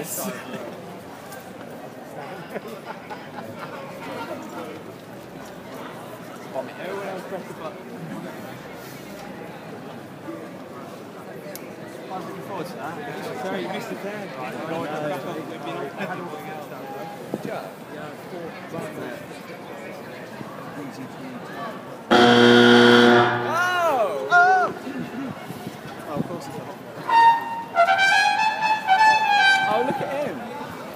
Yes! Everyone else press the button. I'm looking forward to that. Sorry, you missed it there. Right, going back on. We've been going out that way. Oh! Oh! Oh, of course it's not. Oh, look at him.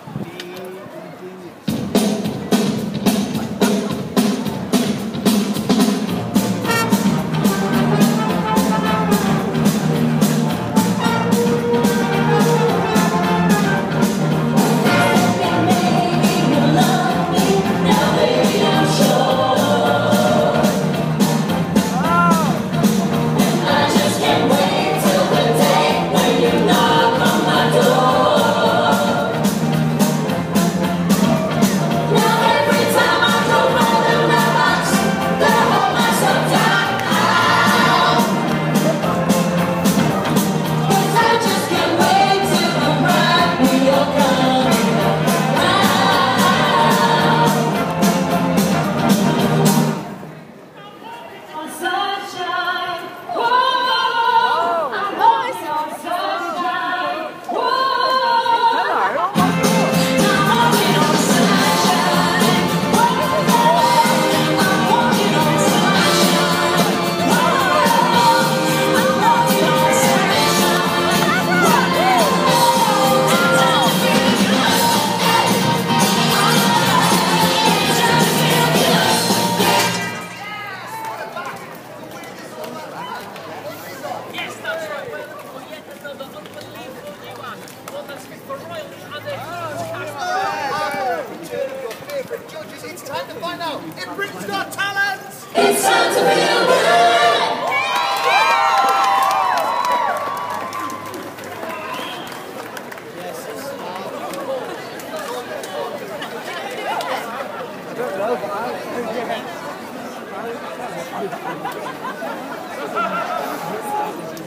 It's time to find out if Britain's got talent! It's time to feel good!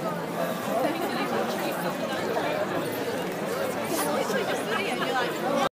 Literally just sitting and you're like,